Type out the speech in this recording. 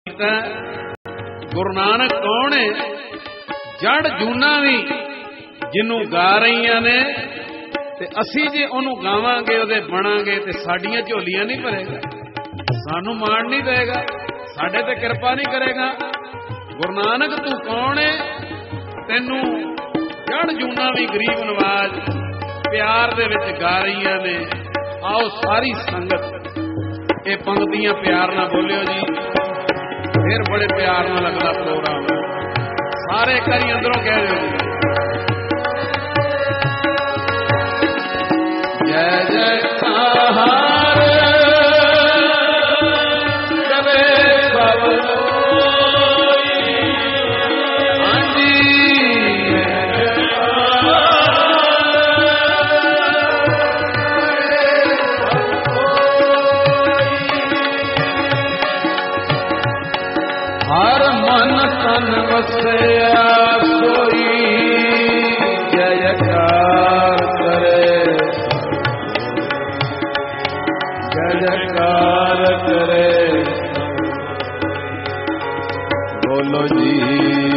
गुरु नानक कौन है? जड़ जूना भी जिन्हों गा रही ने ते असी जे ओनू गावांगे ओदे बनांगे ते साडियां झोलियां नहीं भरेगा, सानू माण नहीं देगा, साडे ते कृपा नहीं करेगा। गुरु नानक तू कौन है? तैनू जड़ जूना भी गरीब नवाज प्यार दे विच गा रही ने। आओ सारी संगत ये पंक्तियां प्यार ना बोलियो जी, फिर बड़े प्यार ना लगता प्रोग्राम। सारे करी अंदरों कह दो जय जयकार करे सब हाँ जी, हर मन तन वसया सोई जयकार करे, जयकार करे बोलो जी।